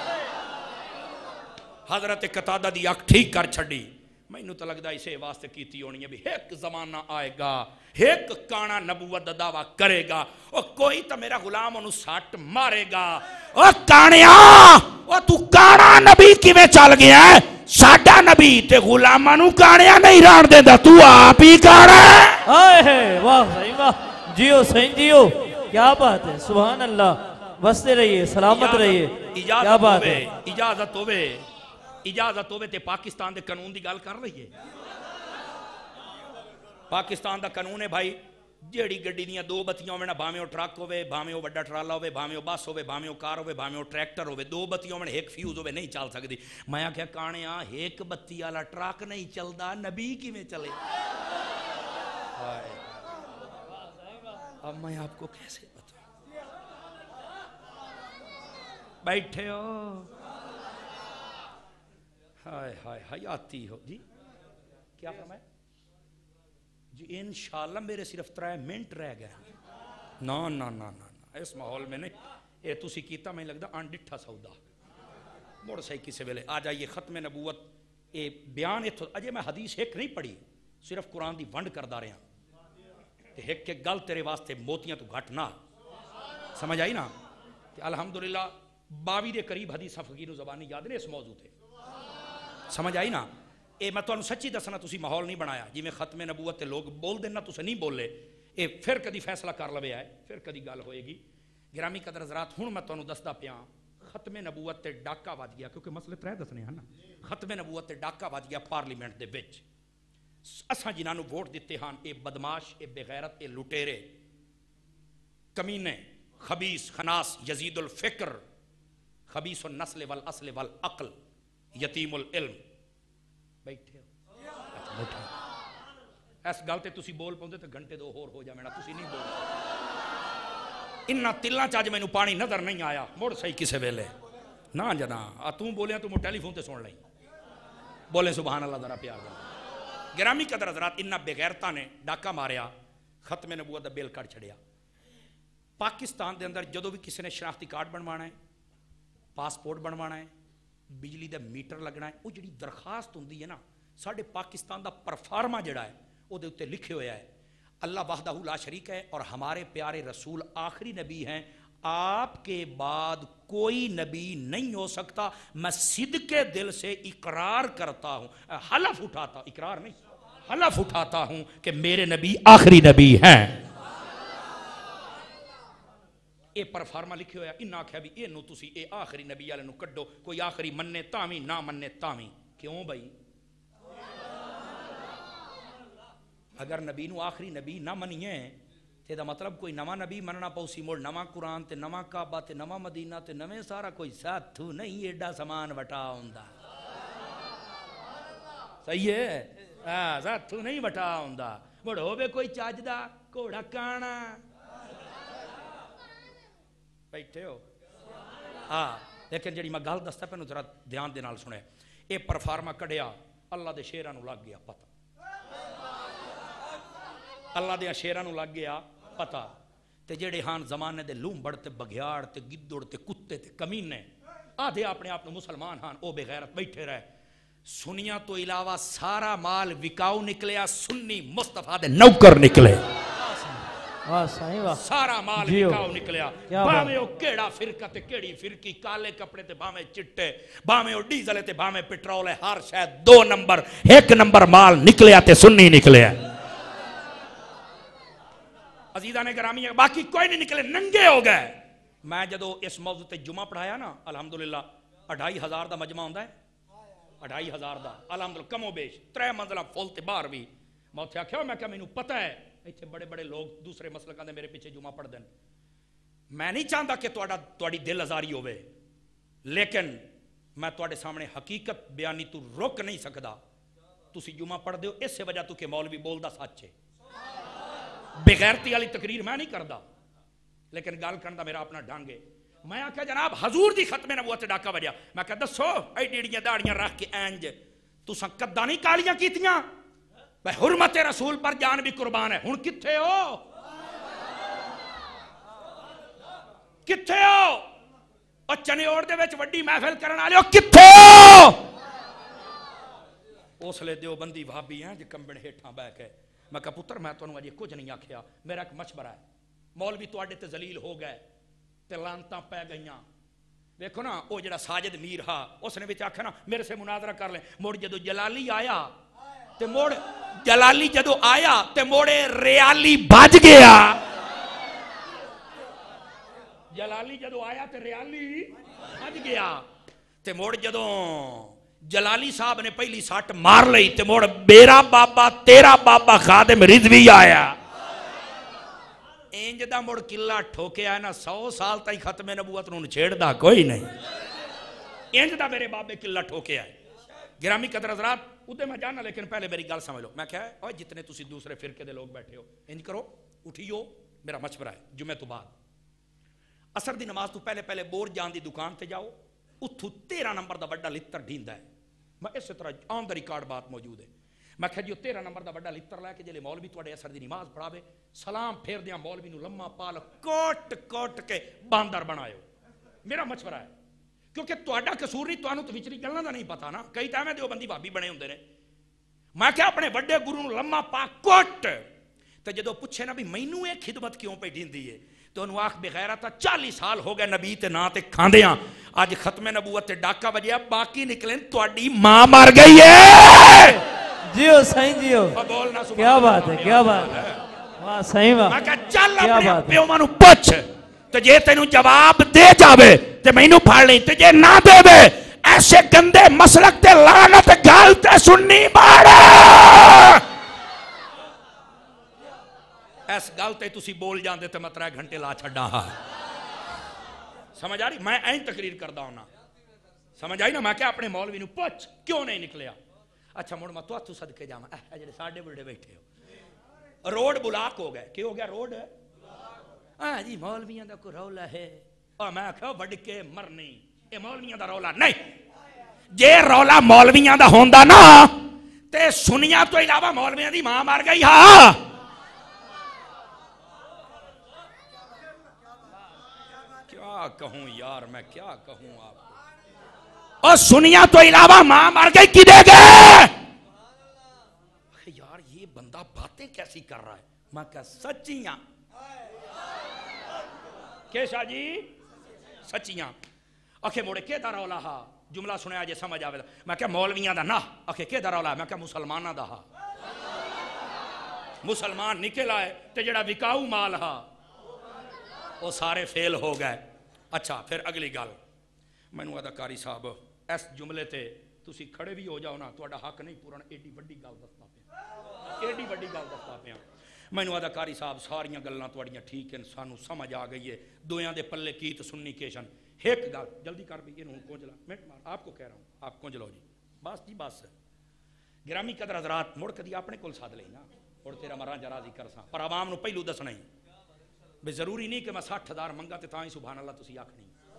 حضرت قتادہ دی آنکھ ٹھیک کر چھڑی. مینوں تو لگدا اسے واسطے کیتی ہونی ہے بھی ایک زمانہ آئے گا, ایک کانا نبوت دا دعویٰ کرے گا, اور کوئی تو میرا غلام انہوں ساٹ مارے گا. اور کانیا, اور تو کانا نبی کیویں چل گیا ہے. ساڈا نبی تے غلاماں نوں کانیا نہیں ران دیندا, تو آپ ہی کانا ہے. ہائے واہ صحیح واہ, جیو صحیح جیو, کیا بات ہے. سبحان اللہ, بستے رہیے, سلامت رہیے. کیا بات ہے. اجازت ہوئے, اجازت ہوئے تے پاکستان دے قانون دی گل کر رہی ہے. پاکستان دا قانون ہے بھائی, جیڑی گڈی دیاں دو بتیاں ہوئے نا, بھاویں او ٹرک ہوئے, بھاویں او بڑا ٹرالا ہوئے, بھاویں او بس ہوئے, بھاویں او کار ہوئے, بھاویں او ٹریکٹر ہوئے, دو بتیاں ہوئے, ایک فیوز ہوئے, نہیں چل سکتی. میں کیا کانیا ایک بتی والا ٹرک نہیں چلدا, نبی کیویں چلے. اب میں آپ کو کیسے بتاؤں. بیٹھے ہو, ہائے ہائے حیاتی ہو جی. کیا فرمائے جی. انشاءاللہ میرے صرف ترائے منٹ رہ گئے. نا نا نا نا اس ماحول میں نہیں. اے تسی کیتا میں لگدا انڈٹھا سودا مڑ صحیح کسے ویلے آ جائیے. ختم نبوت اے بیان اتھو اجے میں حدیث ایک نہیں پڑھی, صرف قرآن دی ونڈ کردا رہا. تے ایک ایک گل تیرے واسطے موتیاں تو گھٹ نہ. سمجھ آئی نا. کہ الحمدللہ باوی دے قریب حدیث فقیر و زبانی یاد نے اس موضوع تے. سمجھ آئی نا. اے میں تانوں سچی دسنا, تسی ماحول نہیں بنایا جی میں ختم نبوت تے لوگ بول دینا تسے نہیں بولے. اے پھر کدی فیصلہ کر لوے آئے, پھر کدی گل ہوئے گی. گرامی قدر حضرات ہن میں تانوں دسدا پیاں ختم نبوت تے ڈاکا وج گیا کیونکہ مسئلے ترے دسنے ہیں نا ختم نبوت تے ڈاکا وج گیا پارلیمنٹ دے وچ اساں جنہاں نوں ووٹ دتے ہن اے بدماش اے بے غیرت اے لٹیرے کمینے خبیث خناس یزید الفکر خبیث النسل والاصل والعقل یتیم العلم بیٹھے ہو اس گل تے تسی بول پاؤندے تے گھنٹے دو ہور ہو جا میرا تسی نہیں بول انہاں تلاں چ اج مینوں پانی نظر نہیں آیا مڑ صحیح کسے ویلے نہ جنا آ تو بولیا تو ٹیلی فون تے سن لئی بولے سبحان اللہ ذرا پیار نال گرامی قدر حضرات انہاں بے غیرتاں نے ڈاکا ماریا ختم نبوت دا بل کر چھڑیا پاکستان دے اندر جدوں بھی کسی نے شناختی کارڈ بنوانا ہے پاسپورٹ بنوانا ہے بجلی دا میٹر لگنا ہے وہ جڑی درخواست ہوندی ہے نا ساڈے پاکستان دا پرفارما جڑا ہے او دے اوتے لکھے ہویا ہے اللہ وحدہ لا شریک ہے اور ہمارے پیارے رسول آخری نبی ہیں آپ کے بعد کوئی نبی نہیں ہو سکتا میں صدقے دل سے اقرار کرتا ہوں حلف اٹھاتا اقرار نہیں حلف اٹھاتا ہوں کہ میرے نبی آخری نبی ہیں اے پرفارما لکھے ہویا انہاں آکھیا بھی اے نو تسی اے آخری نبی والے نو کڈو کوئی آخری مننے تاویں نہ مننے تاویں کیوں بھائی اگر نبی نو آخری نبی نہ منیے تے دا مطلب کوئی نواں نبی مننا پاؤ سی مڑ نواں قرآن تے نواں کعبہ تے نواں مدینہ تے نویں سارا کوئی ساتھو نہیں ایڈا سامان وٹا ہوندا صحیح ہے ہاں ساتھو نہیں وٹا ہوندا مڑ ہوے کوئی چاج دا گھوڑا کانا بیٹھے ہو ہاں لیکن جڑی میں گل دستا پینوں ذرا دھیان دے نال سنے اے پرفارما کڈیا اللہ دے شیراں نوں لگ گیا پتہ اللہ دے شیراں نوں لگ گیا پتہ تے جڑے ہان زمانے دے لومبڑ تے بگیاڑ تے گدڑ تے کتے تے کمینے آدھے اپنے آپ مسلمان ہان او بے غیرت بیٹھے رہے سنیاں تو علاوہ سارا مال وکاؤ نکلیا سنی مصطفیٰ دے نوکر نکلے سارا مال وکاؤ نکلیا باویں او کیڑا فرقہ تے کیڑی فرقی کالے کپڑے تے باویں چٹے باویں او ڈیزل تے باویں پٹرول ہے ہر شاید دو نمبر ایک نمبر مال نکلیا تے سنی نکلیا عزیزہ نے گرامی باقی کوئی نہیں نکلے ننگے ہو گئے میں جدو اس موضوع تے جمعہ پڑھایا نا الحمدللہ اڑھائی ہزار دا مجمع ہوندا ہے اڑھائی ہزار دا الحمدللہ کم و بیش ترے منزلہ فل تے باہر بھی میں اتھے آکھیا میں کہ مینوں پتہ ہے ایتھے بڑے بڑے لوگ دوسرے مسلکاں دے میرے پیچھے جمعہ پڑھ دین میں نہیں چاہتا کہ تہاڈا تہاڈی دل آزاری ہوے لیکن میں تہاڈے سامنے حقیقت بیانی تو روک نہیں سکدا تسی جمعہ پڑھ دیو اس سے وجہ تو کہ مولوی بولدا سچ ہے بغیرتی والی تقریر میں نہیں کردا لیکن گل کرن دا میرا اپنا ڈھنگ ہے میں آکھیا جناب حضور دی ختم نبوت تے ڈاکا وجیا میں کہ دسو ایڈی ایڈیاں داڑیاں رکھ کے اینج تساں کداں نہیں کالیاں کیتیاں بھائی حرمت رسول پر جان بھی قربان ہے ہن کتھے ہو کتھے ہو او چنیوڑ دے وچ وڈی محفل کرن والے ہو کتھے ہو اوسلے دیوبندی بھابی ہیں جے کمبڑ ہیٹھاں بیٹھ کے میں کہا پتر میں تو اجے کچھ نہیں آکھیا میرا ایک مشورہ ہے مولوی تواڈے تے ذلیل ہو گئے تے لانتاں پے گئیاں دیکھو نا او جڑا ساجد میر ہا اس نے وچ آکھیا نا میرے سے مناظرہ کر لیں مڑ جدو جلالی آیا تے موڑ جلالی جدو آیا تے موڑے ریالی بھج گیا جلالی جدو آیا تے ریالی بھج گیا تے موڑ جدو جلالی صاحب نے پہلی ساٹھ مار لئی تے موڑ میرا بابا تیرا بابا خادم رضوی آیا انج دا موڑ قلعہ ٹھوکے آیا نا سو سال تائی ختم نبوت نون چھیڑ دا کوئی نہیں انج دا میرے بابے قلعہ ٹھوکے آئے گرامی قدر حضرات ادھے میں جانا لیکن پہلے میری گل سمجھ لو میں کہا ہے اور جتنے تسی دوسرے فرقے دے لوگ بیٹھے ہو انج کرو اٹھیو میرا مشورہ ہے جمعہ تو بعد اثر دی نماز تو پہلے پہلے بور جان دی دکان تے جاؤ اتھو تیرہ نمبر دا بڑا لتر ڈھیندا ہے میں اس طرح آن دا ریکارڈ بات موجود ہے میں کہا جیو تیرہ نمبر دا بڑا لتر لے کے جلے مولوی تواڈے اثر دی نماز پڑھاوے سلام پھیر دیاں مولوی نو لمحہ پال کوٹ کوٹ کے باندر بنایو میرا مشورہ ہے کیونکہ تواڈا قصور نہیں تانوں تو وچری گلاں دا نہیں پتا نا کئی ٹائم دیوبندی بھابی بنے ہوندے نے میں کہا اپنے بڑے گرو نو لمحہ پا کوٹ تے جدو پوچھے نا بھی مینوں یہ خدمت کیوں پہ ڈیندی ہے تو انہوں آخ بغیرتا چالیس سال ہو گئے نبی تے نا تے کھاندیاں آج ختم نبوت تے ڈاکا وجیا باقی نکلیں تواڈی ماں مر گئی ہے جیو سائیں جیو کیا بات ہے کیا بات ہے واہ صحیح واہ میں کہا چل اپنے پیو مانو پوچھ تو جے تینوں جواب دے جاوے تے مینوں پھاڑ لیں تے جے نہ دے وے ایسے گندے مسلک تے لعنت گل تے سننی مارا اس گل تے تسی بول جاندے تے میں ترے گھنٹے لا چھڈا ہاں سمجھ آ رہی میں این تقریر کردا ہونا سمجھ آئی نا میں کہ اپنے مولوی نو پوچھ کیوں نہیں نکلیا اچھا مڑ میں تو ہتھوں صدقے جاواں اے جڑے ساڈے بڑے بیٹھے ہو روڈ بلاک ہو گئے کی ہو گیا روڈ ہاں جی مولویاں دا کوئی رولا ہے اور میں آکھیا وڈ کے مرنی اے مولویاں دا رولا نہیں جے رولا مولویاں دا ہوندا نا تے سنیاں تو علاوہ مولویاں دی ماں مر گئی ہاں کیا کہوں یار میں کیا کہوں آپ کو اور سنیاں تو علاوہ ماں مر گئی کی دے گئے یار یہ بندہ باتیں کیسی کر رہا ہے میں کہا سچیاں کیسا جی سچیاں اکھے موڑے کے دا رولا ہا جملہ سنیا جے سمجھ آوے میں کہا مولویاں دا نا اکھے کے دا رولا میں کہا مسلمانہ دا ہا مسلمان نکل آئے تے جڑا وکاؤ مال ہا وہ سارے فیل ہو گئے اچھا پھر اگلی گل میں نو اداکاری صاحب اس جملے تے تسی کھڑے بھی ہو جاؤ نا تو اڈا حق نہیں پورن ایڈی بڑی گل دستا پیا ایڈی بڑی گل دستا پیا میں نو اداکاری صاحب ساریاں گلاں تواڈیاں ٹھیک ہیں سانو سمجھ آ گئی ہے دویاں دے پلے کی تے سننی کیشن ایک گل جلدی کر بھی یہ کونج لا منٹ مار آپ کو کہہ رہا ہوں آپ کونج لو جی بس جی بس گرامی قدر حضرات مڑ کدی اپنے کول ساتھ لئی نا اور تیرا مراں جا راضی کرساں پر عوام نو پہلو دسنا ہی بے ضروری نہیں کہ میں ساٹھ ہزار منگا تے تاں ہی سبحان اللہ تسی آکھنی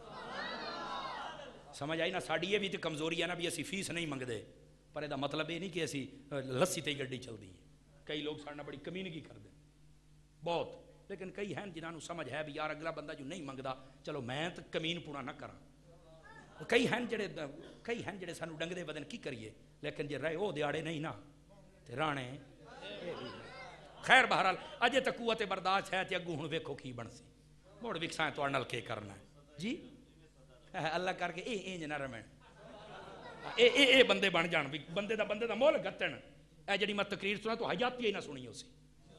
سمجھ آئی نا ساڈی یہ بھی تے کمزوری ہے نا بھی اسی فیس نہیں منگدے پر ادا مطلب یہ نہیں کہ اسی لسی تے گڈی چلدی ہے کئی لوگ ساڈے نال بڑی کمینگی کردے بہت لیکن کئی ہیں جنہاں نو سمجھ ہے بھی یار اگلا بندہ جو نہیں منگدا چلو میں تے کمین پونا نہ کراں کئی ہیں جڑے کئی ہیں جڑے سانو ڈنگدے بدن کی کریے لیکن جے رہے او دیاڑے نہیں نا تے رانے خیر بہرحال اجے تک قوت برداشت ہے تے اگوں ہن ویکھو کی بنسی موڑ وکساں تواڈے نال کی کرنا ہے جی اللہ کر کے اے انج نہ رمن اے اے اے بندے بن جان بھی بندے دا بندے دا مول گتن اے جڑی میں تقریر سنا تو حیاتی ہی نہ سنی اسی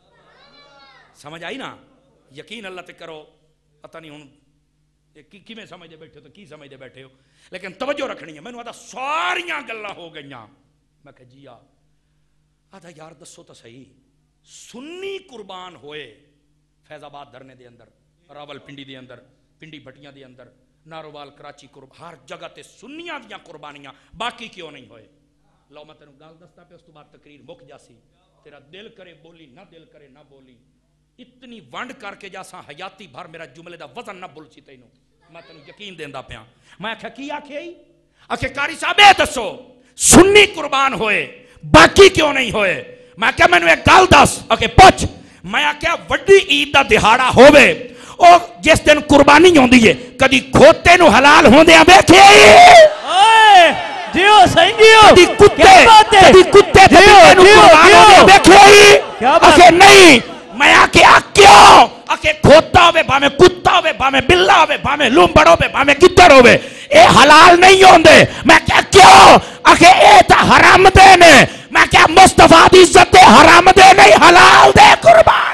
سمجھ آئی نا یقین اللہ تے کرو پتہ نہیں ہن کیویں سمجھدے بیٹھے ہو تو کی سمجھدے بیٹھے ہو لیکن توجہ رکھنی ہے مینوں آدا ساریاں گلاں ہو گئیاں میں کہ جی آ آدھا یار دسو تو صحیح سنی قربان ہوئے فیض آباد دھرنے دے اندر راول پنڈی دے اندر پنڈی بھٹیاں دے اندر ناروال کراچی قرب ہر جگہ تے سنیاں دیاں قربانیاں باقی کیوں نہیں ہوئے لو میں تینوں گل دستا پہ اس تو بعد تقریر مک جاسی تیرا دل کرے بولی نہ دل کرے نہ بولی اتنی ونڈ کر کے جاساں حیاتی بھر میرا جملے دا وزن نہ بول سی تینوں میں تینوں یقین دیندا پیا میں آکھیا کی آکھیا آکھے قاری صاحب اے دسو سنی قربان ہوئے باقی کیوں نہیں ہوئے میں کہا میں نے ایک گل دس آکے پوچھ میں آکھیا وڈی عید دا دہاڑا ہووے او جس دن قربانی ہوندی ہے کدی کھوتے نو حلال ہوندیاں ویکھے اوئے جیو صحیح جیو کدی کتے کدی کتے جیو جیو جیو ویکھے آکھے نہیں میں آکھیا کیوں آکھے کھوتا ہوے بھاویں کتا ہوے بھاویں بلا ہوے بھاویں لومبڑ ہوے بھاویں گدڑ ہوے اے حلال نہیں ہوندے میں کہیا کیوں آکھے اے تے حرام دے نے میں کہیا مصطفیٰ دی عزت حرام دے نہیں حلال دے قربان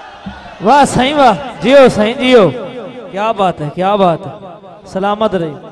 واہ صحیح واہ جیو صحیح جیو کیا بات ہے کیا بات ہے سلامت رہی